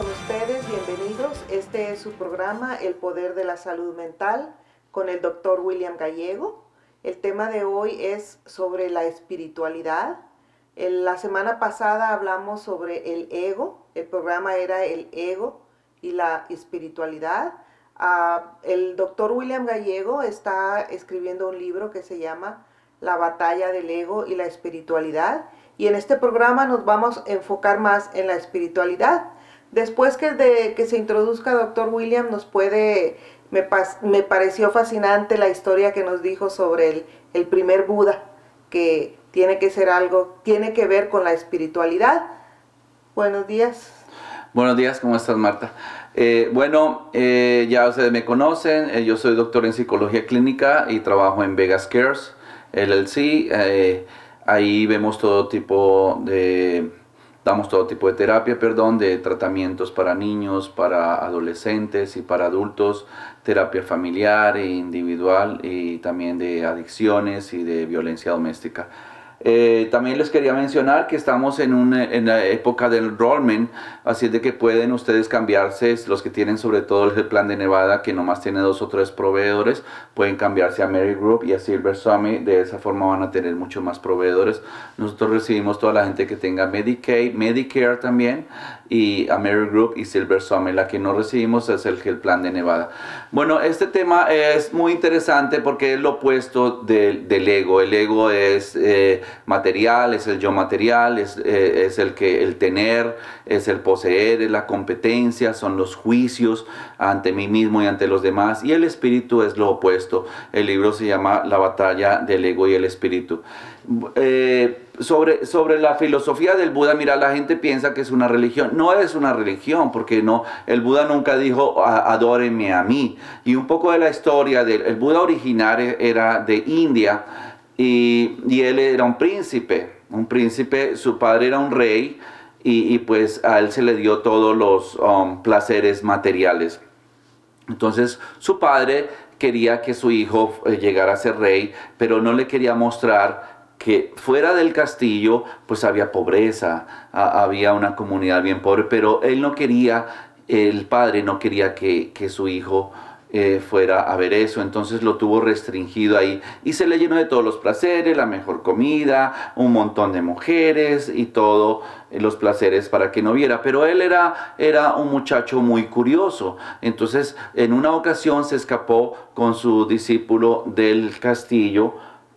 con ustedes, bienvenidos. Este es su programa El Poder de la Salud Mental con el Dr. William Gallego. El tema de hoy es sobre la espiritualidad. La semana pasada hablamos sobre el ego. El programa era el ego y la espiritualidad. El Dr. William Gallego está escribiendo un libro que se llama La batalla del ego y la espiritualidad. Y en este programa nos vamos a enfocar más en la espiritualidad. Después que se introduzca Dr. William, me pareció fascinante la historia que nos dijo sobre el primer Buda, que tiene que ver con la espiritualidad. Buenos días. Buenos días, ¿cómo estás, Marta? Ya ustedes me conocen, yo soy doctor en psicología clínica y trabajo en Vegas Cares, LLC. Ahí damos todo tipo de terapia, de tratamientos para niños, para adolescentes y para adultos, terapia familiar e individual y también de adicciones y de violencia doméstica. También les quería mencionar que estamos en la época del enrollment, así de que pueden ustedes cambiarse, los que tienen sobre todo el plan de Nevada, que nomás tiene 2 o 3 proveedores, pueden cambiarse a Mary Group y a Silver Summit. De esa forma van a tener mucho más proveedores. Nosotros recibimos toda la gente que tenga Medicaid, Medicare también, y a Mary Group y Silver Summit. La que no recibimos es el plan de Nevada. Bueno, este tema es muy interesante porque es lo opuesto del ego. El ego es material, es el yo material, es el tener, es el poseer, es la competencia, son los juicios ante mí mismo y ante los demás, y el espíritu es lo opuesto. El libro se llama La batalla del ego y el espíritu. Sobre la filosofía del Buda, mira, la gente piensa que es una religión. No es una religión, porque no, el Buda nunca dijo adórenme a mí. Y un poco de la historia el Buda originario era de India, y él era un príncipe, su padre era un rey, y pues a él se le dio todos los placeres materiales. Entonces su padre quería que su hijo llegara a ser rey, pero no le quería mostrar que fuera del castillo pues había pobreza, había una comunidad bien pobre, pero él no quería, el padre no quería que su hijo fuera a ver eso. Entonces lo tuvo restringido ahí y se le llenó de todos los placeres, la mejor comida, un montón de mujeres y todo, los placeres para que no viera. Pero él era un muchacho muy curioso. Entonces en una ocasión se escapó con su discípulo del castillo,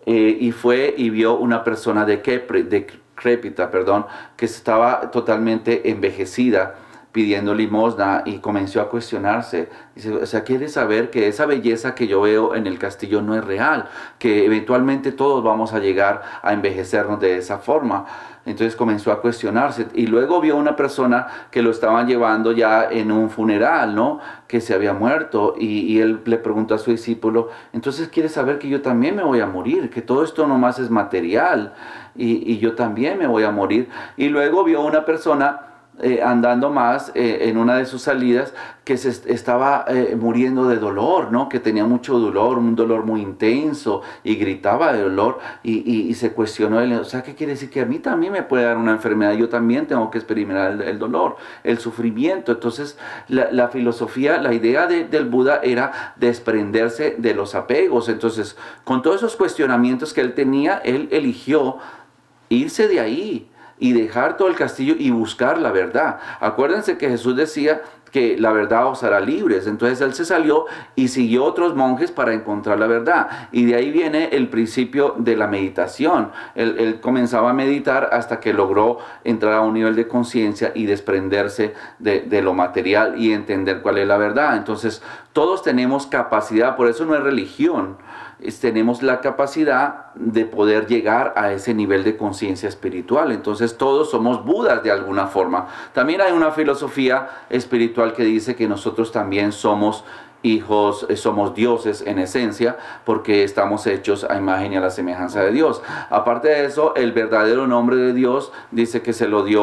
y fue y vio una persona decrépita, que estaba totalmente envejecida, pidiendo limosna, y comenzó a cuestionarse. Dice, o sea, quiere saber que esa belleza que yo veo en el castillo no es real, que eventualmente todos vamos a llegar a envejecernos de esa forma. Entonces comenzó a cuestionarse, y luego vio una persona que lo estaban llevando ya en un funeral, ¿no? Que se había muerto, y él le preguntó a su discípulo, entonces quiere saber que yo también me voy a morir, que todo esto nomás es material, y yo también me voy a morir. Y luego vio una persona andando más en una de sus salidas, que se estaba muriendo de dolor, ¿no? Que tenía mucho dolor, un dolor muy intenso, y gritaba de dolor, y se cuestionó él, o sea, ¿qué quiere decir? Que a mí también me puede dar una enfermedad, yo también tengo que experimentar el dolor, el sufrimiento. Entonces la filosofía, la idea del Buda era desprenderse de los apegos. Entonces, con todos esos cuestionamientos que él tenía, él eligió irse de ahí y dejar todo el castillo y buscar la verdad. Acuérdense que Jesús decía que la verdad os hará libres. Entonces él se salió y siguió otros monjes para encontrar la verdad. Y de ahí viene el principio de la meditación. Él comenzaba a meditar hasta que logró entrar a un nivel de conciencia y desprenderse de lo material y entender cuál es la verdad. Entonces todos tenemos capacidad, por eso no es religión. Tenemos la capacidad de poder llegar a ese nivel de conciencia espiritual. Entonces todos somos Budas de alguna forma. También hay una filosofía espiritual que dice que nosotros también somos hijos, somos dioses en esencia, porque estamos hechos a imagen y a la semejanza de Dios. Aparte de eso, el verdadero nombre de Dios dice que se lo dio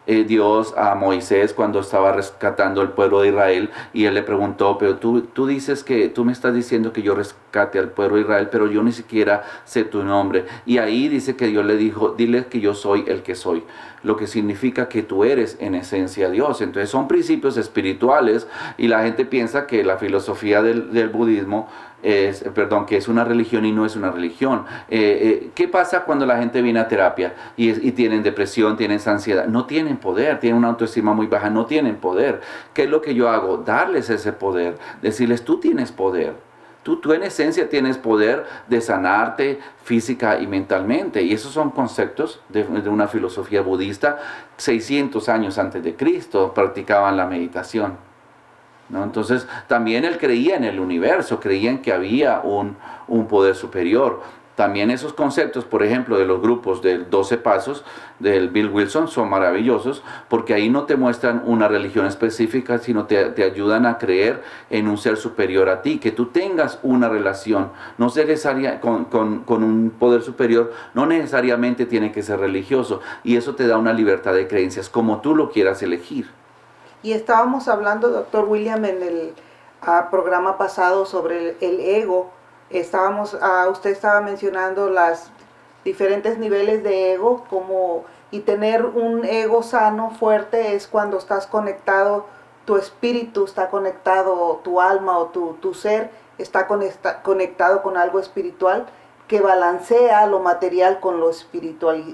Dios a Moisés cuando estaba rescatando el pueblo de Israel, y él le preguntó, pero tú dices que, tú me estás diciendo que yo rescate al pueblo de Israel, pero yo ni siquiera sé tu nombre. Y ahí dice que Dios le dijo, dile que yo soy el que soy, lo que significa que tú eres en esencia Dios. Entonces son principios espirituales, y la gente piensa que la filosofía del budismo que es una religión, y no es una religión. ¿Qué pasa cuando la gente viene a terapia y tienen depresión, tienen ansiedad? No tienen poder, tienen una autoestima muy baja, no tienen poder. ¿Qué es lo que yo hago? Darles ese poder, decirles, tú tienes poder. Tú en esencia tienes poder de sanarte física y mentalmente. Y esos son conceptos de una filosofía budista. 600 años antes de Cristo practicaban la meditación, ¿no? Entonces también él creía en el universo, creía en que había un poder superior. También esos conceptos, por ejemplo, de los grupos del 12 pasos del Bill Wilson son maravillosos, porque ahí no te muestran una religión específica, sino te ayudan a creer en un ser superior a ti, que tú tengas una relación no necesaria con un poder superior, no necesariamente tiene que ser religioso, y eso te da una libertad de creencias como tú lo quieras elegir. Y estábamos hablando, doctor William, en el programa pasado sobre el ego. Usted estaba mencionando los diferentes niveles de ego, y tener un ego sano, fuerte, es cuando estás conectado, tu espíritu está conectado, tu alma o tu ser está conectado con algo espiritual que balancea lo material con lo espiritual.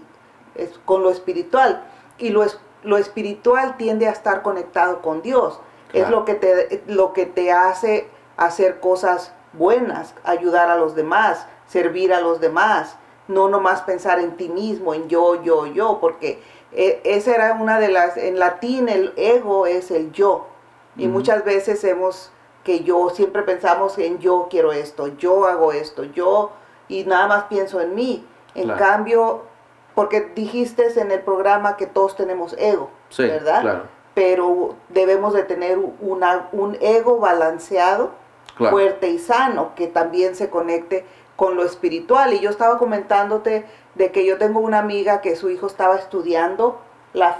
Y lo espiritual tiende a estar conectado con Dios. Claro. Es lo que te hace hacer cosas buenas, ayudar a los demás, servir a los demás, no nomás pensar en ti mismo, en yo, porque esa era una de las, en latín el ego es el yo, y muchas veces siempre pensamos en yo quiero esto, yo hago esto, y nada más pienso en mí. En claro. Cambio, porque dijiste en el programa que todos tenemos ego, sí, ¿verdad? Claro. Pero debemos de tener un ego balanceado, claro, fuerte y sano, que también se conecte con lo espiritual. Y yo estaba comentándote de que yo tengo una amiga que su hijo estaba estudiando la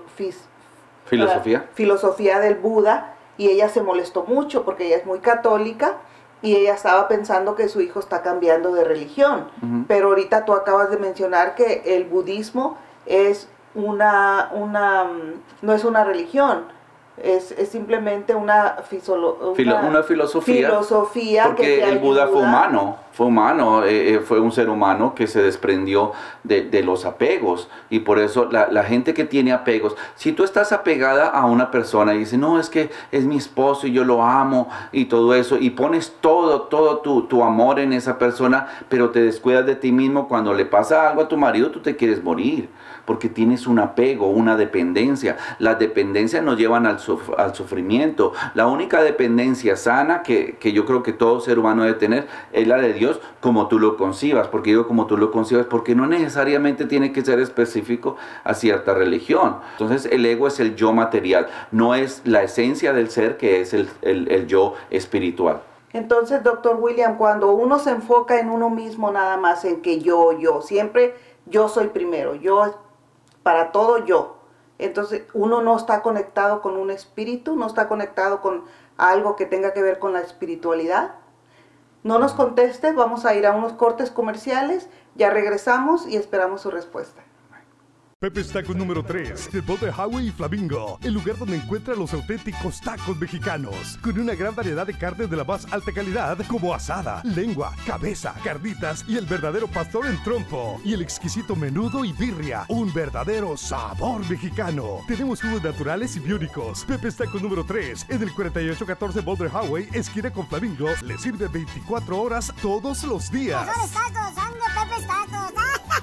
filosofía del Buda, y ella se molestó mucho porque ella es muy católica, y ella estaba pensando que su hijo está cambiando de religión. Pero ahorita tú acabas de mencionar que el budismo es no es una religión, es simplemente una filosofía. Porque el Buda fue humano, fue un ser humano que se desprendió de los apegos, y por eso la gente que tiene apegos, si tú estás apegada a una persona y dices, no, es que es mi esposo y yo lo amo y todo eso, y pones todo tu amor en esa persona, pero te descuidas de ti mismo, cuando le pasa algo a tu marido, tú te quieres morir, porque tienes un apego, una dependencia. Las dependencias nos llevan al sufrimiento. La única dependencia sana que yo creo que todo ser humano debe tener es la de Dios, como tú lo concibas. Porque digo como tú lo concibas, porque no necesariamente tiene que ser específico a cierta religión. Entonces el ego es el yo material, no es la esencia del ser, que es el yo espiritual. Entonces, doctor William, cuando uno se enfoca en uno mismo nada más, en que siempre yo soy primero, para todo yo. Entonces uno no está conectado con un espíritu, no está conectado con algo que tenga que ver con la espiritualidad. No nos conteste, vamos a ir a unos cortes comerciales, ya regresamos y esperamos su respuesta. Pepe's Tacos número 3, de Boulder Highway y Flamingo, el lugar donde encuentra los auténticos tacos mexicanos, con una gran variedad de carnes de la más alta calidad, como asada, lengua, cabeza, carnitas y el verdadero pastor en trompo, y el exquisito menudo y birria, un verdadero sabor mexicano. Tenemos jugos naturales y biónicos. Pepe's Tacos número 3, en el 4814 Boulder Highway, esquina con Flamingo, le sirve 24 horas todos los días. ¡Mejores tacos! ¡Son de Pepe's Tacos!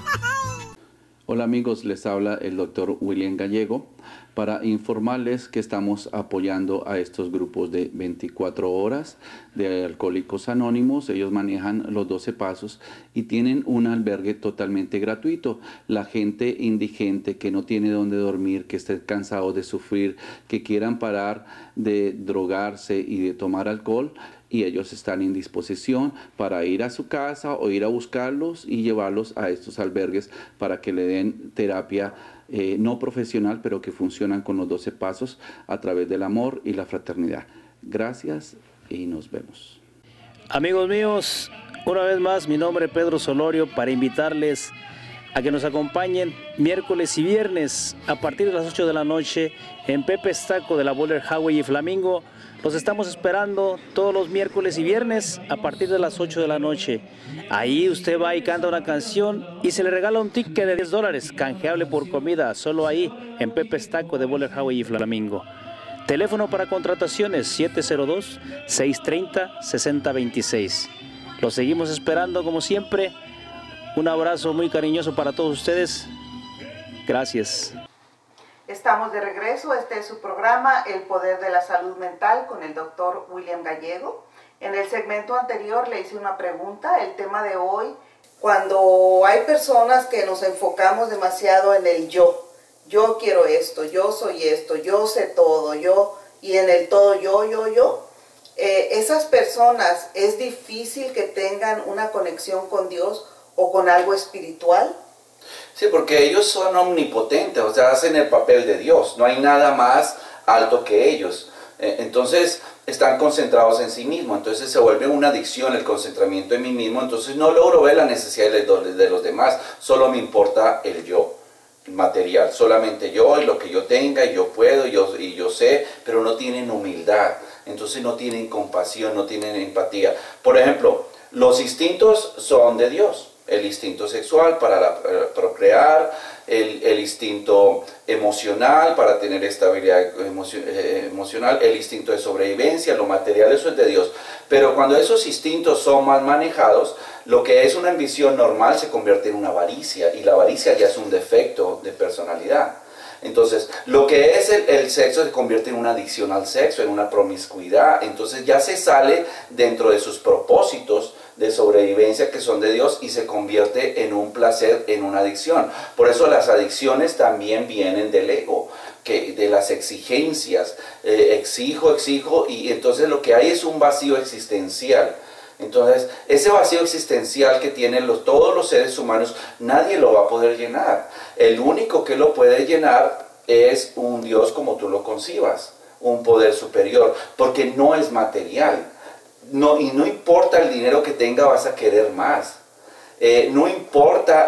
Hola amigos, les habla el doctor William Gallego para informarles que estamos apoyando a estos grupos de 24 horas de Alcohólicos Anónimos. Ellos manejan los 12 pasos y tienen un albergue totalmente gratuito. La gente indigente que no tiene dónde dormir, que esté cansado de sufrir, que quieran parar de drogarse y de tomar alcohol, y ellos están en disposición para ir a su casa o ir a buscarlos y llevarlos a estos albergues para que le den terapia no profesional, pero que funcionan con los 12 pasos a través del amor y la fraternidad. Gracias y nos vemos. Amigos míos, una vez más mi nombre es Pedro Solorio para invitarles a que nos acompañen miércoles y viernes a partir de las 8 de la noche en Pepe's Taco de la Boulder Highway y Flamingo. Los estamos esperando todos los miércoles y viernes a partir de las 8 de la noche. Ahí usted va y canta una canción y se le regala un ticket de $10 canjeable por comida, solo ahí en Pepe's Taco de Boulder Highway y Flamingo. Teléfono para contrataciones 702-630-6026. Los seguimos esperando como siempre. Un abrazo muy cariñoso para todos ustedes. Gracias. Estamos de regreso. Este es su programa El Poder de la Salud Mental con el doctor William Gallego. En el segmento anterior le hice una pregunta. El tema de hoy, cuando hay personas que nos enfocamos demasiado en el yo. Yo quiero esto, yo soy esto, yo sé todo, yo, y en el todo yo. Esas personas, es difícil que tengan una conexión con Dios o con algo espiritual. Sí, porque ellos son omnipotentes, o sea, hacen el papel de Dios. No hay nada más alto que ellos. Entonces, están concentrados en sí mismos. Entonces, se vuelve una adicción el concentramiento en mí mismo. Entonces, no logro ver la necesidad de los demás. Solo me importa el yo material. Solamente yo y lo que yo tenga, y yo puedo, y yo sé, pero no tienen humildad. Entonces, no tienen compasión, no tienen empatía. Por ejemplo, los instintos son de Dios. El instinto sexual para procrear, el instinto emocional para tener estabilidad emocional, el instinto de sobrevivencia, lo material, eso es de Dios. Pero cuando esos instintos son mal manejados, lo que es una ambición normal se convierte en una avaricia, y la avaricia ya es un defecto de personalidad. Entonces, lo que es el sexo se convierte en una adicción al sexo, en una promiscuidad. Entonces ya se sale dentro de sus propósitos de sobrevivencia que son de Dios y se convierte en un placer, en una adicción. Por eso las adicciones también vienen del ego, de las exigencias. Exijo, y entonces lo que hay es un vacío existencial. Entonces, ese vacío existencial que tienen todos los seres humanos, nadie lo va a poder llenar. El único que lo puede llenar es un Dios como tú lo concibas, un poder superior, porque no es material. Y no importa el dinero que tenga, vas a querer más. No importa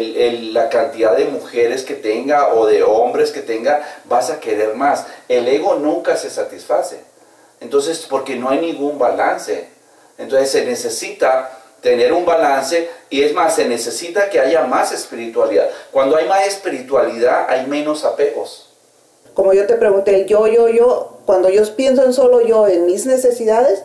la cantidad de mujeres que tenga o de hombres que tenga, vas a querer más. El ego nunca se satisface. Entonces, porque no hay ningún balance. Entonces se necesita tener un balance, y es más, se necesita que haya más espiritualidad. Cuando hay más espiritualidad, hay menos apegos. Como yo te pregunté, el yo, cuando yo pienso en solo yo, en mis necesidades,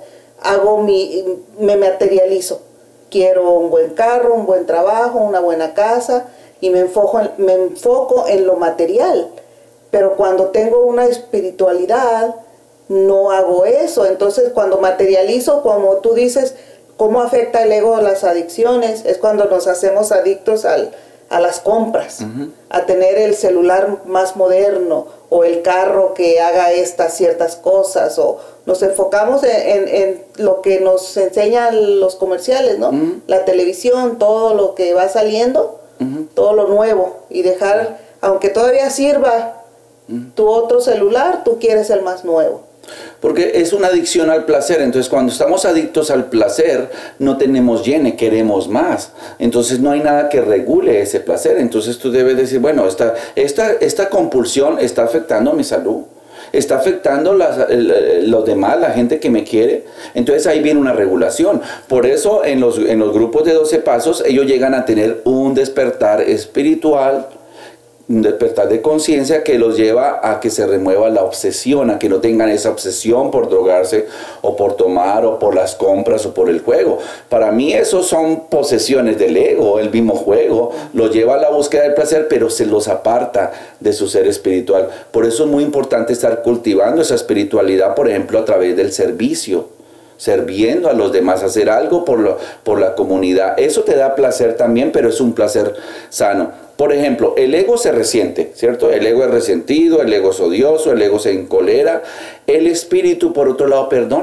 me materializo. Quiero un buen carro, un buen trabajo, una buena casa, y me enfoco en lo material. Pero cuando tengo una espiritualidad, no hago eso. Entonces, cuando materializo, como tú dices, ¿cómo afecta el ego a las adicciones? Es cuando nos hacemos adictos a las compras, a tener el celular más moderno, o el carro que haga estas ciertas cosas, o nos enfocamos en lo que nos enseñan los comerciales, ¿no? La televisión, todo lo que va saliendo, todo lo nuevo, y dejar, aunque todavía sirva tu otro celular, tú quieres el más nuevo. Porque es una adicción al placer. Entonces, cuando estamos adictos al placer, no tenemos llene, queremos más. Entonces, no hay nada que regule ese placer. Entonces, tú debes decir, bueno, esta compulsión está afectando mi salud, está afectando los demás, la gente que me quiere. Entonces, ahí viene una regulación. Por eso, en los grupos de 12 pasos, ellos llegan a tener un despertar espiritual, un despertar de conciencia que los lleva a que se remueva la obsesión, a que no tengan esa obsesión por drogarse o por tomar o por las compras o por el juego. Para mí esos son posesiones del ego. El mismo juego los lleva a la búsqueda del placer, pero se los aparta de su ser espiritual. Por eso es muy importante estar cultivando esa espiritualidad, por ejemplo, a través del servicio, sirviendo a los demás, hacer algo por la comunidad. Eso te da placer también, pero es un placer sano. Por ejemplo, el ego se resiente, ¿cierto? El ego es resentido, el ego es odioso, el ego se encolera. El espíritu, por otro lado, perdona.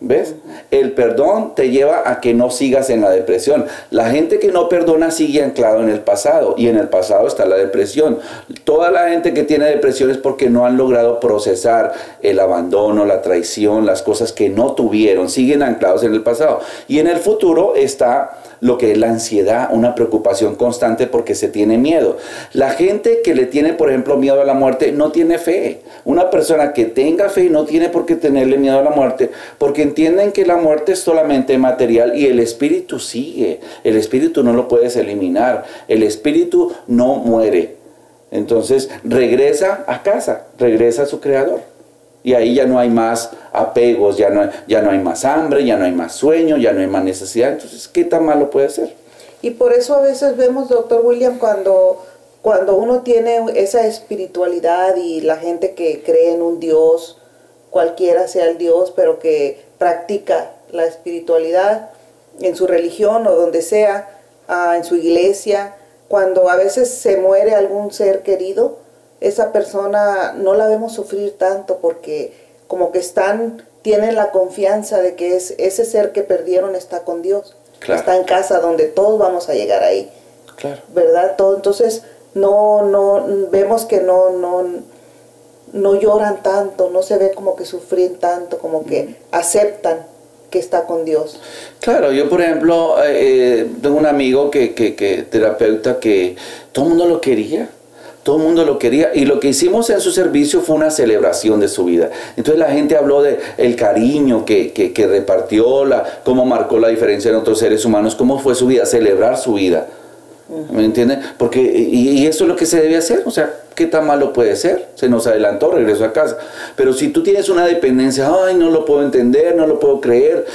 ¿Ves? El perdón te lleva a que no sigas en la depresión. La gente que no perdona sigue anclado en el pasado, y en el pasado está la depresión. Toda la gente que tiene depresión es porque no han logrado procesar el abandono, la traición, las cosas que no tuvieron, siguen anclados en el pasado. Y en el futuro está lo que es la ansiedad, una preocupación constante porque se tiene miedo. La gente que le tiene, por ejemplo, miedo a la muerte, no tiene fe. Una persona que tenga fe no tiene por qué tenerle miedo a la muerte, porque entienden que la muerte es solamente material y el espíritu sigue. El espíritu no lo puedes eliminar. El espíritu no muere. Entonces regresa a casa, regresa a su creador. Y ahí ya no hay más apegos, ya no hay más hambre, ya no hay más sueño, ya no hay más necesidad. Entonces, ¿qué tan malo puede ser? Y por eso a veces vemos, doctor William, cuando uno tiene esa espiritualidad y la gente que cree en un Dios, cualquiera sea el Dios, pero que practica la espiritualidad en su religión o donde sea, en su iglesia, cuando a veces se muere algún ser querido, esa persona no la vemos sufrir tanto porque como que tienen la confianza de que ese ser que perdieron está con Dios, claro. Está en casa donde todos vamos a llegar ahí, claro. ¿Verdad? Entonces vemos que no lloran tanto, no se ve como que sufren tanto, como que aceptan que está con Dios. Claro, yo por ejemplo tengo un amigo que terapeuta que todo el mundo lo quería. Todo el mundo lo quería, y lo que hicimos en su servicio fue una celebración de su vida. Entonces la gente habló de el cariño que repartió, cómo marcó la diferencia en otros seres humanos, cómo fue su vida, celebrar su vida. ¿Me entienden? Porque, y eso es lo que se debe hacer. O sea, ¿qué tan malo puede ser? Se nos adelantó, regresó a casa. Pero si tú tienes una dependencia, ay, no lo puedo entender, no lo puedo creer,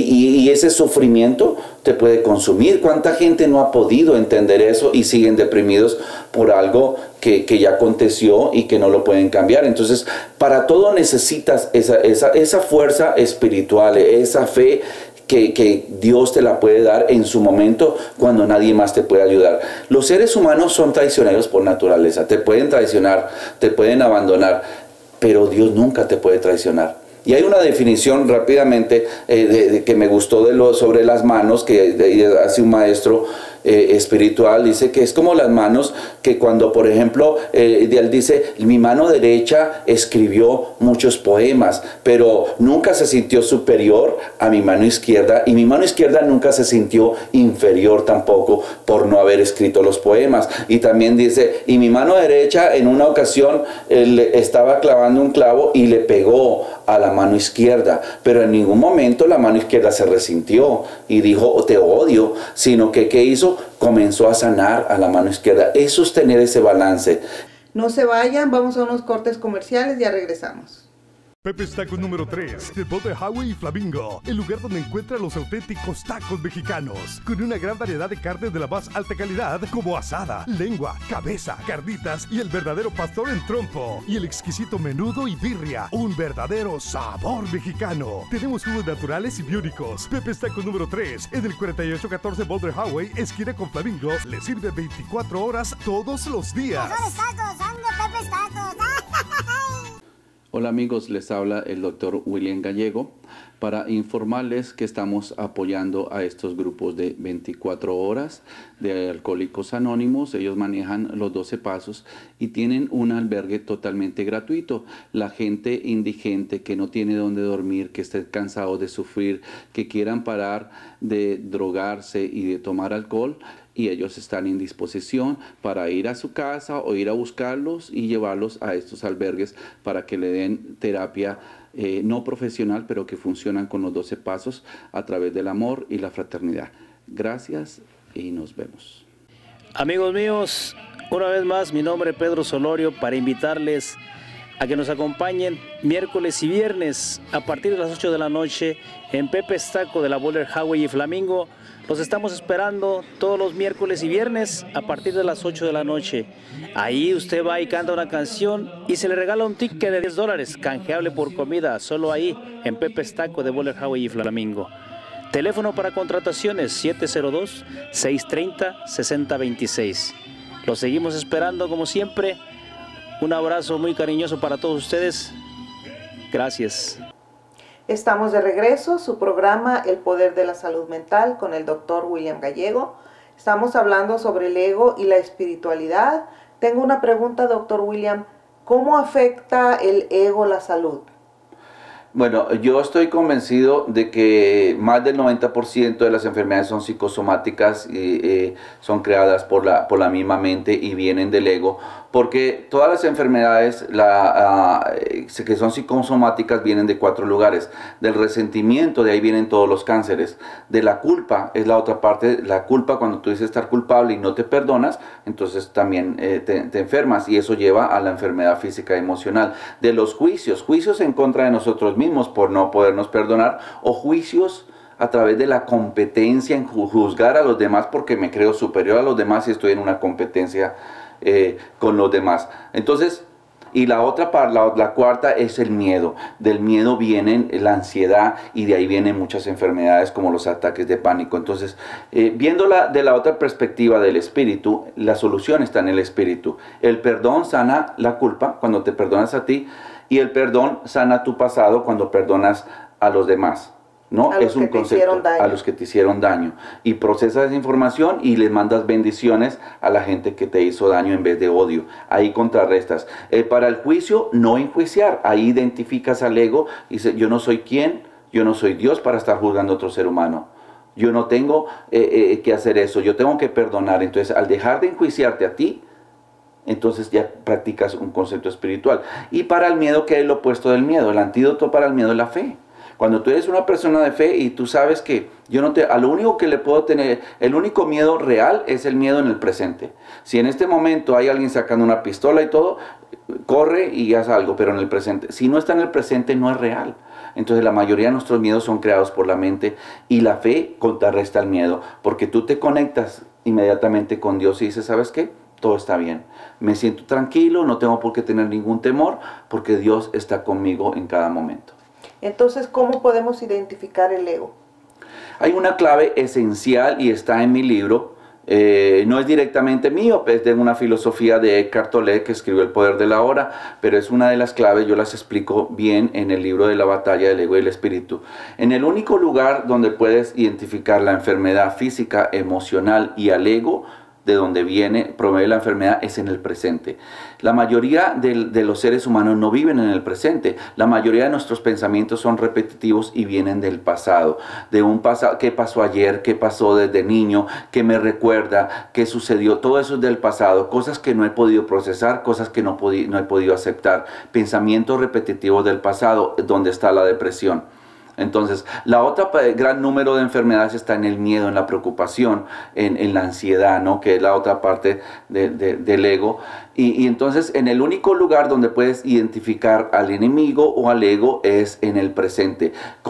y ese sufrimiento te puede consumir. ¿Cuánta gente no ha podido entender eso y siguen deprimidos por algo que ya aconteció y que no lo pueden cambiar? Entonces, para todo necesitas esa fuerza espiritual, esa fe que Dios te la puede dar en su momento cuando nadie más te puede ayudar. Los seres humanos son traicioneros por naturaleza. Te pueden traicionar, te pueden abandonar, pero Dios nunca te puede traicionar. Y hay una definición rápidamente que me gustó sobre las manos que hace un maestro espiritual. Dice que es como las manos que cuando, por ejemplo, él dice, mi mano derecha escribió muchos poemas, pero nunca se sintió superior a mi mano izquierda, y mi mano izquierda nunca se sintió inferior tampoco por no haber escrito los poemas. Y también dice, y mi mano derecha en una ocasión él estaba clavando un clavo y le pegó a la mano izquierda, pero en ningún momento la mano izquierda se resintió y dijo, te odio, sino que ¿qué hizo? Comenzó a sanar a la mano izquierda. Eso es tener ese balance. No se vayan, vamos a unos cortes comerciales, ya regresamos. Pepe's Tacos número 3, del Bote Highway y Flamingo, el lugar donde encuentra los auténticos tacos mexicanos, con una gran variedad de carnes de la más alta calidad, como asada, lengua, cabeza, carnitas y el verdadero pastor en trompo, y el exquisito menudo y birria, un verdadero sabor mexicano. Tenemos jugos naturales y biónicos. Pepe's Tacos número 3, en el 4814 Boulder Highway, esquina con Flamingo, le sirve 24 horas todos los días. Mejores tacos, son de Pepe's Tacos. Hola amigos, les habla el doctor William Gallego para informarles que estamos apoyando a estos grupos de 24 horas de Alcohólicos Anónimos. Ellos manejan los 12 pasos y tienen un albergue totalmente gratuito. La gente indigente que no tiene dónde dormir, que esté cansado de sufrir, que quieran parar de drogarse y de tomar alcohol, y ellos están en disposición para ir a su casa o ir a buscarlos y llevarlos a estos albergues para que le den terapia no profesional, pero que funcionan con los 12 pasos a través del amor y la fraternidad. Gracias y nos vemos. Amigos míos, una vez más mi nombre es Pedro Solorio para invitarles a que nos acompañen miércoles y viernes a partir de las 8 de la noche en Pepe's Taco de la Boulder Highway y Flamingo. Los estamos esperando todos los miércoles y viernes a partir de las 8 de la noche. Ahí usted va y canta una canción y se le regala un ticket de $10 canjeable por comida, solo ahí en Pepe's Taco de Boulder Highway y Flamingo. Teléfono para contrataciones 702-630-6026. Los seguimos esperando como siempre. Un abrazo muy cariñoso para todos ustedes. Gracias. Estamos de regreso, su programa El Poder de la Salud Mental con el doctor William Gallego. Estamos hablando sobre el ego y la espiritualidad. Tengo una pregunta, doctor William. ¿Cómo afecta el ego la salud? Bueno, yo estoy convencido de que más del 90% de las enfermedades son psicosomáticas y son creadas por la misma mente y vienen del ego, porque todas las enfermedades que son psicosomáticas vienen de 4 lugares. Del resentimiento, de ahí vienen todos los cánceres. De la culpa, es la otra parte. La culpa, cuando tú dices estar culpable y no te perdonas, entonces también te enfermas, y eso lleva a la enfermedad física y emocional. De los juicios en contra de nosotros mismos por no podernos perdonar, o juicios a través de la competencia en juzgar a los demás porque me creo superior a los demás y estoy en una competencia con los demás. Entonces, y la otra parte, la cuarta, es el miedo. Del miedo viene la ansiedad, y de ahí vienen muchas enfermedades como los ataques de pánico. Entonces, viéndola de la otra perspectiva del espíritu, la solución está en el espíritu. El perdón sana la culpa cuando te perdonas a ti, y el perdón sana tu pasado cuando perdonas a los demás. ¿No? Es un concepto, a los que te hicieron daño, y procesas esa información y les mandas bendiciones a la gente que te hizo daño en vez de odio. Ahí contrarrestas. Para el juicio, no enjuiciar. Ahí identificas al ego y dices: yo no soy quien, yo no soy Dios para estar juzgando a otro ser humano. Yo no tengo que hacer eso, yo tengo que perdonar. Entonces, al dejar de enjuiciarte a ti, entonces ya practicas un concepto espiritual. Y para el miedo, ¿qué es lo opuesto del miedo? El antídoto para el miedo es la fe. Cuando tú eres una persona de fe y tú sabes que a lo único que le puedo tener, el único miedo real es el miedo en el presente. Si en este momento hay alguien sacando una pistola y todo, corre y haz algo, pero en el presente. Si no está en el presente, no es real. Entonces la mayoría de nuestros miedos son creados por la mente, y la fe contrarresta el miedo, porque tú te conectas inmediatamente con Dios y dices: ¿sabes qué? Todo está bien. Me siento tranquilo, no tengo por qué tener ningún temor, porque Dios está conmigo en cada momento. Entonces, ¿cómo podemos identificar el ego? Hay una clave esencial y está en mi libro. No es directamente mío, es de una filosofía de Eckhart Tolle, que escribió El Poder de la Hora, pero es una de las claves. Yo las explico bien en el libro de La Batalla del Ego y el Espíritu. En el único lugar donde puedes identificar la enfermedad física, emocional y al ego, de donde proviene la enfermedad, es en el presente. La mayoría de los seres humanos no viven en el presente. La mayoría de nuestros pensamientos son repetitivos y vienen del pasado. De un pasado, ¿qué pasó ayer? ¿Qué pasó desde niño? ¿Qué me recuerda? ¿Qué sucedió? Todo eso es del pasado. Cosas que no he podido procesar, cosas que no he podido aceptar. Pensamientos repetitivos del pasado, donde está la depresión. Entonces, la otra gran número de enfermedades está en el miedo, en la preocupación, en la ansiedad, ¿no? Que es la otra parte del ego. Y entonces, en el único lugar donde puedes identificar al enemigo o al ego es en el presente,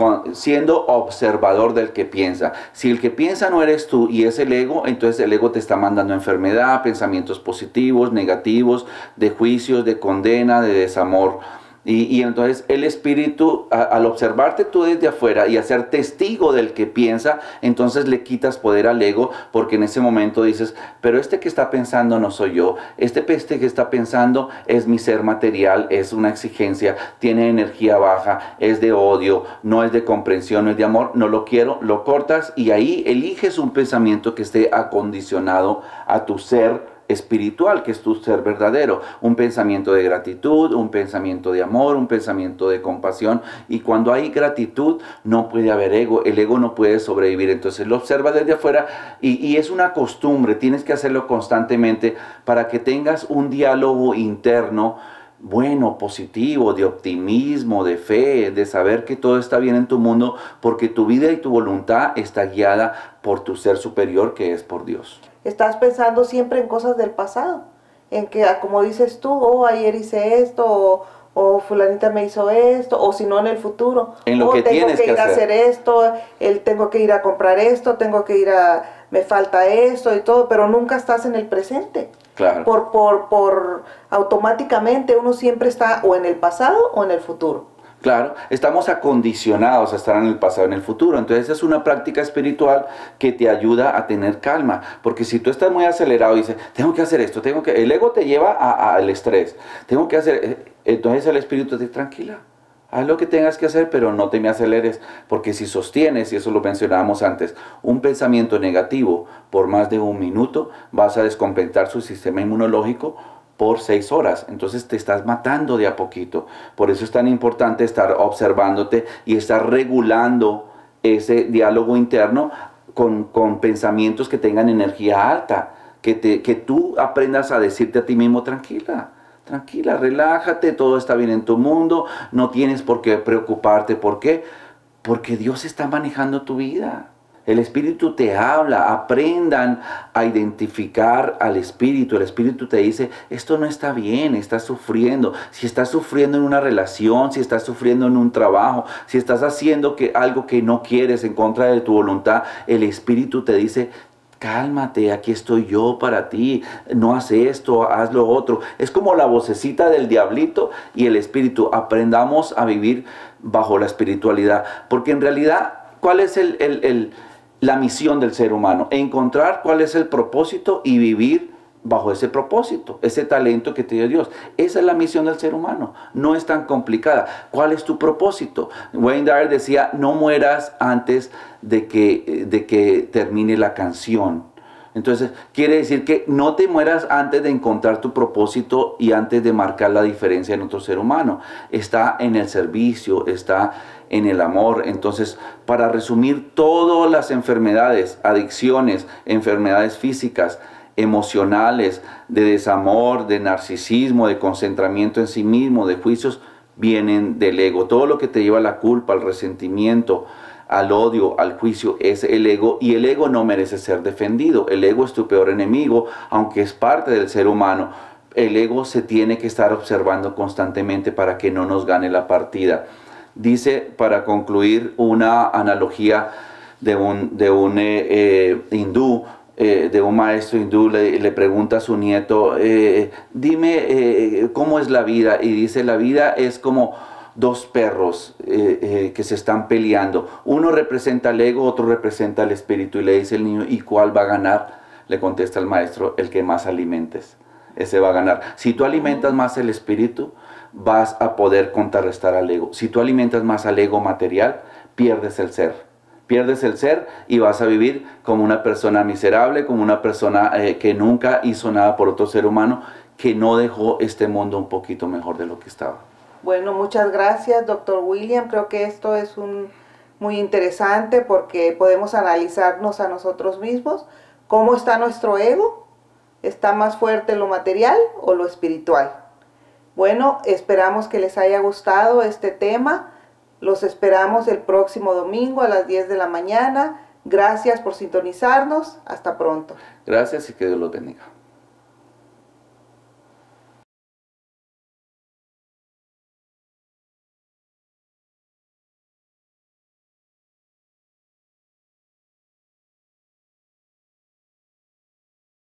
siendo observador del que piensa. Si el que piensa no eres tú y es el ego, entonces el ego te está mandando enfermedad, pensamientos positivos, negativos, de juicios, de condena, de desamor. Y entonces el espíritu, al observarte tú desde afuera y hacer testigo del que piensa, entonces le quitas poder al ego, porque en ese momento dices: pero este que está pensando no soy yo, este que está pensando es mi ser material, es una exigencia, tiene energía baja, es de odio, no es de comprensión, no es de amor, no lo quiero, lo cortas, y ahí eliges un pensamiento que esté acondicionado a tu ser espiritual, que es tu ser verdadero, un pensamiento de gratitud, un pensamiento de amor, un pensamiento de compasión. Y cuando hay gratitud no puede haber ego, el ego no puede sobrevivir. Entonces lo observas desde afuera, y es una costumbre, tienes que hacerlo constantemente para que tengas un diálogo interno bueno, positivo, de optimismo, de fe, de saber que todo está bien en tu mundo, porque tu vida y tu voluntad está guiada por tu ser superior, que es por Dios. Estás pensando siempre en cosas del pasado, en que, como dices tú, ayer hice esto, o fulanita me hizo esto, o si no, en el futuro. En lo que tienes que ir a hacer esto, tengo que ir a comprar esto, me falta esto y todo, pero nunca estás en el presente. Claro. Por automáticamente uno siempre está o en el pasado o en el futuro. Claro, estamos acondicionados a estar en el pasado, en el futuro. Entonces es una práctica espiritual que te ayuda a tener calma. Porque si tú estás muy acelerado y dices: tengo que hacer esto, el ego te lleva al estrés. Tengo que hacer, entonces el espíritu te dice: tranquila, Haz lo que tengas que hacer, pero no te me aceleres, porque si sostienes, y eso lo mencionábamos antes, un pensamiento negativo por más de 1 minuto, vas a descompensar su sistema inmunológico por 6 horas. Entonces te estás matando de a poquito. Por eso es tan importante estar observándote y estar regulando ese diálogo interno con pensamientos que tengan energía alta, que tú aprendas a decirte a ti mismo, tranquila, tranquila, relájate, todo está bien en tu mundo, no tienes por qué preocuparte. ¿Por qué? Porque Dios está manejando tu vida. El Espíritu te habla, aprendan a identificar al Espíritu. El Espíritu te dice, esto no está bien, estás sufriendo. Si estás sufriendo en una relación, si estás sufriendo en un trabajo, si estás haciendo algo que no quieres en contra de tu voluntad, el Espíritu te dice, cálmate, aquí estoy yo para ti, no haz esto, haz lo otro. Es como la vocecita del diablito y el Espíritu. Aprendamos a vivir bajo la espiritualidad, porque en realidad, ¿cuál es la misión del ser humano? Encontrar cuál es el propósito y vivir bajo ese propósito, ese talento que te dio Dios. Esa es la misión del ser humano, no es tan complicada. ¿Cuál es tu propósito? Wayne Dyer decía, no mueras antes de que termine la canción. Entonces, quiere decir que no te mueras antes de encontrar tu propósito y antes de marcar la diferencia en otro ser humano. Está en el servicio, está en el amor. Entonces, para resumir, todas las enfermedades, adicciones, enfermedades físicas, emocionales, de desamor, de narcisismo, de concentramiento en sí mismo, de juicios, vienen del ego. Todo lo que te lleva a la culpa, al resentimiento, al odio, al juicio, es el ego, y el ego no merece ser defendido. El ego es tu peor enemigo, aunque es parte del ser humano. El ego se tiene que estar observando constantemente para que no nos gane la partida. Dice, para concluir, una analogía de un hindú, de un maestro hindú, le pregunta a su nieto, dime cómo es la vida, y dice, la vida es como 2 perros que se están peleando. Uno representa el ego, otro representa el espíritu, y le dice el niño, ¿y cuál va a ganar? Le contesta el maestro, el que más alimentes, ese va a ganar. Si tú alimentas más el espíritu, vas a poder contrarrestar al ego. Si tú alimentas más al ego material, pierdes el ser. Pierdes el ser y vas a vivir como una persona miserable, como una persona que nunca hizo nada por otro ser humano, que no dejó este mundo un poquito mejor de lo que estaba. Bueno, muchas gracias, doctor William. Creo que esto es muy interesante porque podemos analizarnos a nosotros mismos. ¿Cómo está nuestro ego? ¿Está más fuerte lo material o lo espiritual? Bueno, esperamos que les haya gustado este tema. Los esperamos el próximo domingo a las 10 de la mañana. Gracias por sintonizarnos. Hasta pronto. Gracias y que Dios los bendiga.